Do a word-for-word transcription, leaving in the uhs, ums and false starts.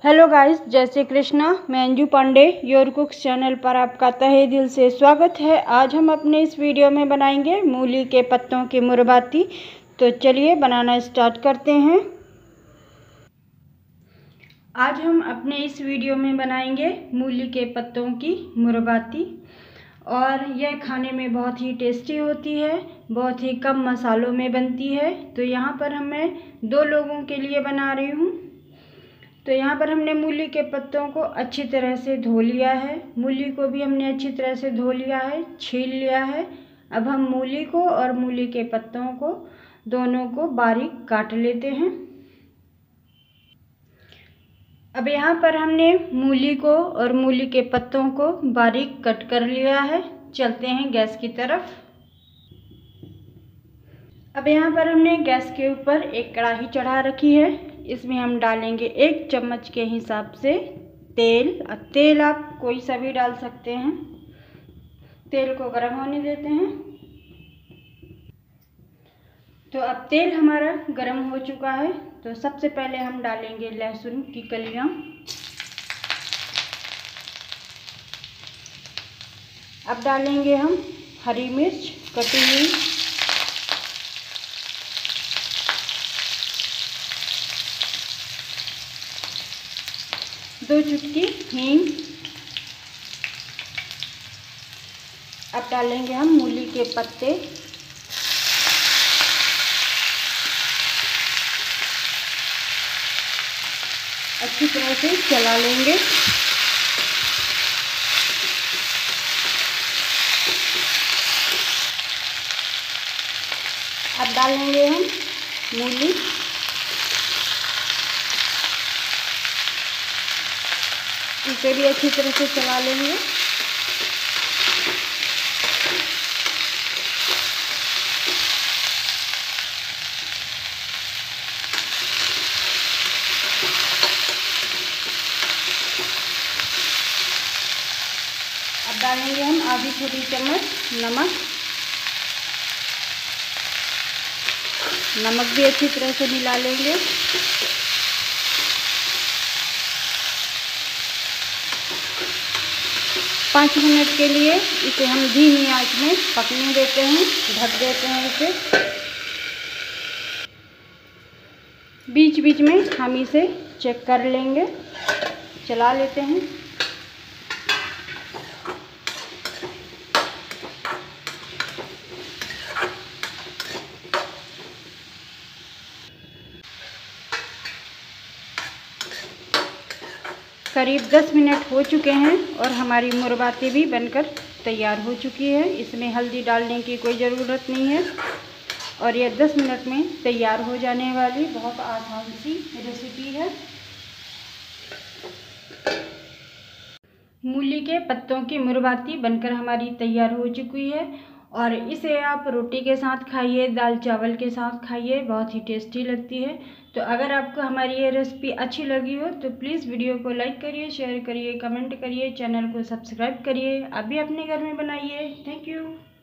Hello guys, जय श्री कृष्णा। मैं Anju Pandey your cooks channel पर आपका तहे दिल से स्वागत है। आज हम अपने इस वीडियो में बनाएंगे मूली के पत्तों की मुरब्बाती। तो चलिए बनाना स्टार्ट करते हैं। आज हम अपने इस वीडियो में बनाएंगे मूली के पत्तों की मुरब्बाती और यह खाने में बहुत ही टेस्टी होती है, बहुत ही कम मसालों में बनती है। तो यहाँ पर मैं दो लोगों के लिए बना रही हूँ। तो यहाँ पर हमने मूली के पत्तों को अच्छी तरह से धो लिया है। मूली को भी हमने अच्छी तरह से धो लिया है, छील लिया है। अब हम मूली को और मूली के पत्तों को दोनों को बारीक काट लेते हैं। अब यहाँ पर हमने मूली को और मूली के पत्तों को बारीक कट कर लिया है। चलते हैं गैस की तरफ। अब यहाँ पर हमने गैस के ऊपर एक कढ़ाई चढ़ा रखी है। इसमें हम डालेंगे एक चम्मच के हिसाब से तेल। अब तेल आप कोई सा भी डाल सकते हैं। तेल को गर्म होने देते हैं। तो अब तेल हमारा गर्म हो चुका है। तो सबसे पहले हम डालेंगे लहसुन की कलियां। अब डालेंगे हम हरी मिर्च कटी हुई। दो चुटकी हींग। अब डालेंगे हम मूली के पत्ते। अच्छी तरह से चला लेंगे। अब डालेंगे हम मूली। इसे भी अच्छी तरह से चला लेंगे। अब डालेंगे हम आधी छोटी चम्मच नमक। नमक भी अच्छी तरह से मिला लेंगे। पाँच मिनट के लिए इसे हम धीमी आंच में पकने देते हैं, ढक देते हैं इसे। बीच बीच में हम इसे चेक कर लेंगे, चला लेते हैं। करीब दस मिनट हो चुके हैं और हमारी मुरब्बाती भी बनकर तैयार हो चुकी है। इसमें हल्दी डालने की कोई ज़रूरत नहीं है और यह दस मिनट में तैयार हो जाने वाली बहुत आसान सी रेसिपी है। मूली के पत्तों की मुरब्बाती बनकर हमारी तैयार हो चुकी है और इसे आप रोटी के साथ खाइए, दाल चावल के साथ खाइए, बहुत ही टेस्टी लगती है। तो अगर आपको हमारी ये रेसिपी अच्छी लगी हो तो प्लीज़ वीडियो को लाइक करिए, शेयर करिए, कमेंट करिए, चैनल को सब्सक्राइब करिए। आप भी अपने घर में बनाइए। Thank you.